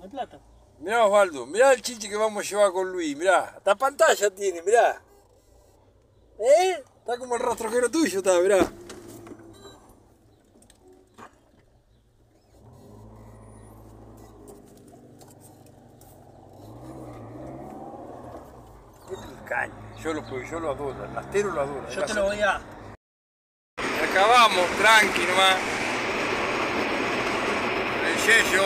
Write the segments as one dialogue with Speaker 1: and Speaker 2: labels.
Speaker 1: de plata.
Speaker 2: Mirá Osvaldo, mirá el chiche que vamos a llevar con Luis, mirá. Hasta pantalla tiene, mirá. Está como el rastrojero tuyo, está, mirá. Qué picaña. Yo lo adoro, el nastero lo adoro.
Speaker 1: Yo te lo voy a...
Speaker 2: Acabamos, tranqui nomás. El yello.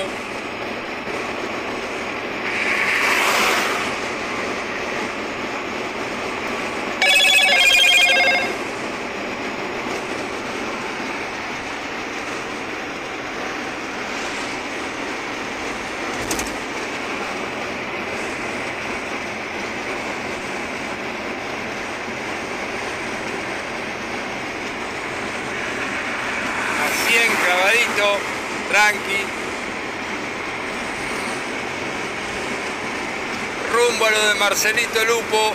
Speaker 2: Clavadito, tranqui, rumbo a lo de Marcelito Lupo.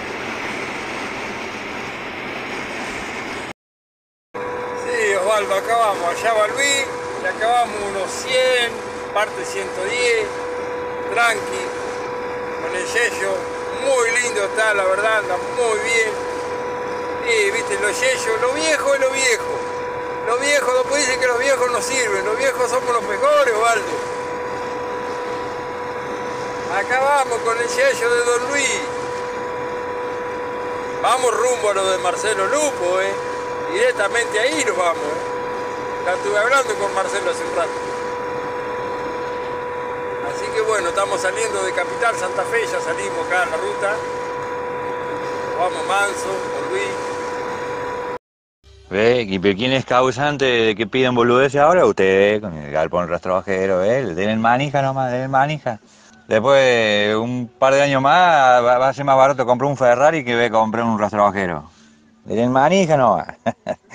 Speaker 2: Sí, Osvaldo, acabamos, allá va Luis, le acabamos unos 100, parte 110, tranqui, con el yello, muy lindo está, la verdad, anda muy bien. Y viste, los yellos, lo viejo es lo viejo. Los viejos, no pueden decir que los viejos no sirven, los viejos somos los mejores, Osvaldo. Acá vamos con el yello de Don Luis. Vamos rumbo a lo de Marcelo Lupo, directamente ahí nos vamos. Ya estuve hablando con Marcelo hace un rato. Así que bueno, estamos saliendo de Capital Santa Fe, ya salimos acá en la ruta. Vamos manso, con Luis.
Speaker 3: ¿Ve? ¿Y quién es causante de que piden boludeces ahora? Ustedes, con el galpón rastrojero, denle manija nomás, denle manija. Después, un par de años más, va a ser más barato comprar un Ferrari que comprar un rastrojero. Denle manija nomás.